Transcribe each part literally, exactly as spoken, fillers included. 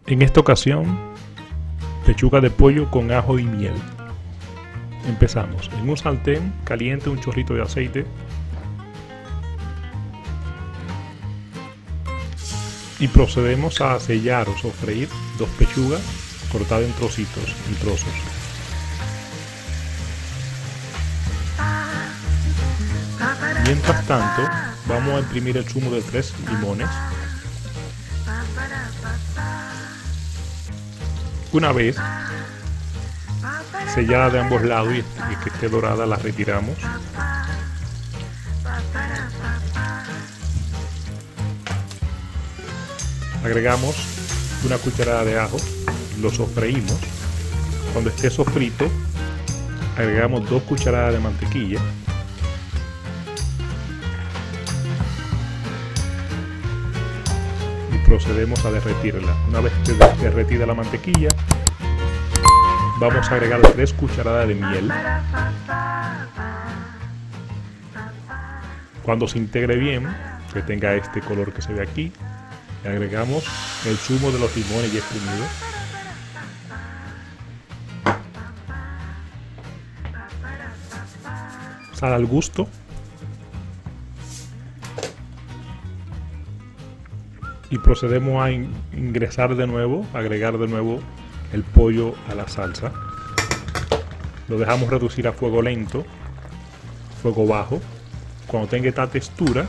En esta ocasión, pechuga de pollo con ajo y miel. Empezamos. En un sartén caliente un chorrito de aceite y procedemos a sellar o sofreír dos pechugas cortadas en trocitos, en trozos. Mientras tanto, vamos a imprimir el zumo de tres limones. Una vez sellada de ambos lados y que esté dorada, la retiramos. Agregamos una cucharada de ajo, lo sofreímos. Cuando esté sofrito, agregamos dos cucharadas de mantequilla. Y procedemos a derretirla. Una vez que derretida la mantequilla, vamos a agregar tres cucharadas de miel. Cuando se integre bien, que tenga este color que se ve aquí, le agregamos el zumo de los limones ya exprimidos. Sal al gusto. Y procedemos a ingresar de nuevo, agregar de nuevo el pollo a la salsa. Lo dejamos reducir a fuego lento, fuego bajo. Cuando tenga esta textura,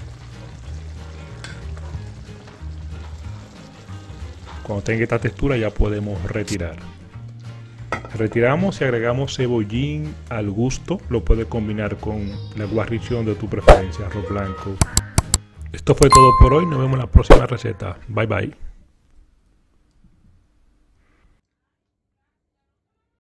cuando tenga esta textura ya podemos retirar. Retiramos y agregamos cebollín al gusto. Lo puedes combinar con la guarnición de tu preferencia, arroz blanco. Esto fue todo por hoy. Nos vemos en la próxima receta. Bye bye.